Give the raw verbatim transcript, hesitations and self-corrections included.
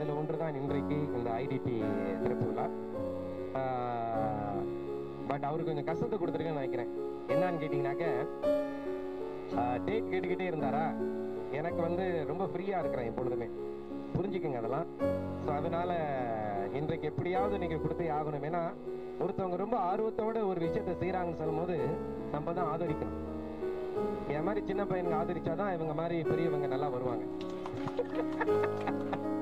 அதில் ஒன்று தான் இன்றைக்கு இந்த ஐடிடி திறப்பு விழா. பட் அவருக்கு கொஞ்சம் கஷ்டத்தை கொடுத்துருக்கேன்னு நினைக்கிறேன். என்னன்னு கேட்டிங்கனாக்க, டேட் கேட்டுக்கிட்டே இருந்தாரா, எனக்கு வந்து ரொம்ப ஃப்ரீயாக இருக்கிறேன் எப்பொழுதுமே, புரிஞ்சுக்குங்க அதெல்லாம். ஸோ அதனால இன்றைக்கு எப்படியாவது நீங்கள் கொடுத்தே ஆகணும். ஏன்னா ஒருத்தவங்க ரொம்ப ஆர்வத்தோட ஒரு விஷயத்தை செய்கிறாங்கன்னு சொல்லும் போது நம்ம தான் ஆதரிக்கணும். என் மாதிரி சின்ன பையனுங்க ஆதரிச்சாதான் இவங்க மாதிரி பெரியவங்க நல்லா வருவாங்க.